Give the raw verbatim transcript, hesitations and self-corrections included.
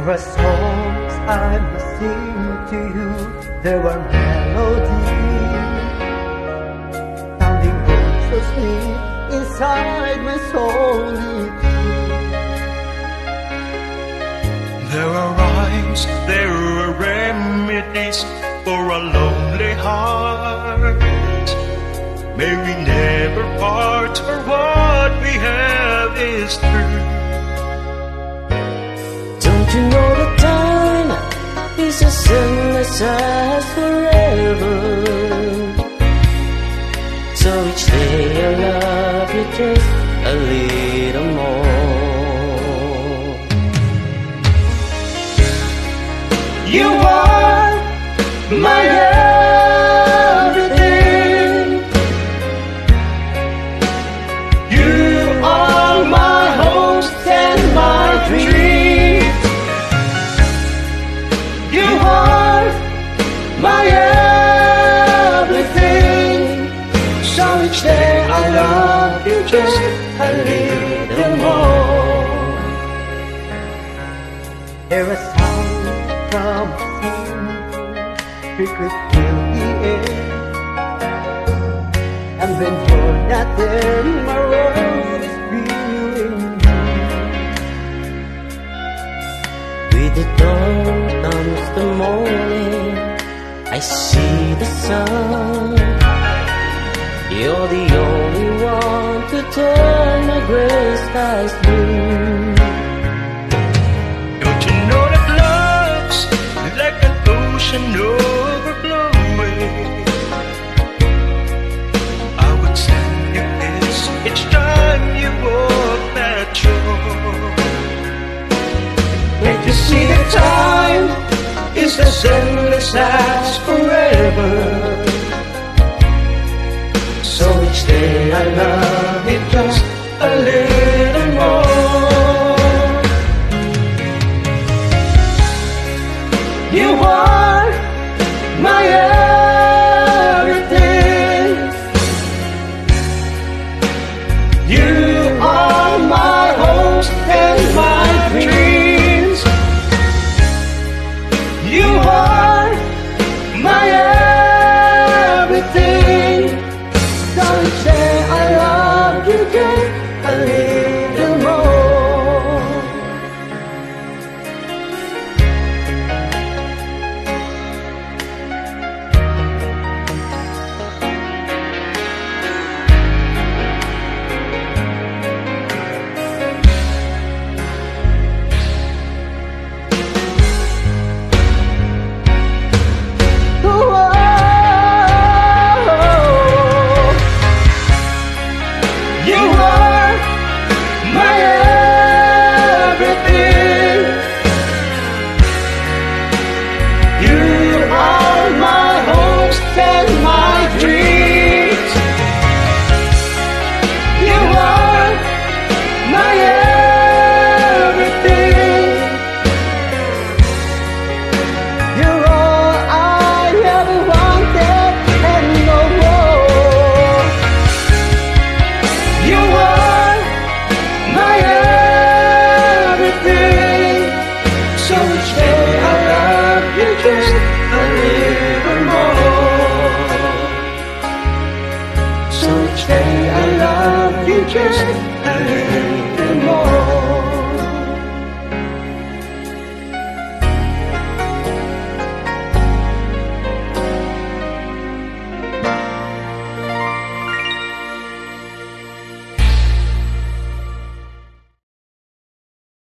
There are songs I must sing to you. There are melodies sounding oh so sweet inside my solitude. There are rhymes, there are remedies for a lonely heart. May we never part, for what we have is true. Don't you know that time is a sin that lasts forever? So each day I love you just a little more. You are my everything. You are my hopes and my dreams. You are my everything. So each day I love you just a little more. There are sounds from a sea could fill the air, and when you're not there, my world is feeling new. With the dawn comes the morning, I see the sun. You're the only one to turn my gray skies blue. Don't you know that love's like an ocean overflowing? I would send you kiss each time you walk that shore. Can't you see that time is the endless lasts forever? So each day I love you just a little more. You are my everything. You are my hopes and my dreams. You are my everything. Don't say I love you just a little more. You are my everything. You are my hopes and my dreams. You are my everything. You're all I ever wanted and no more. You are my everything. So each day I love you just a little more. So each day I love you just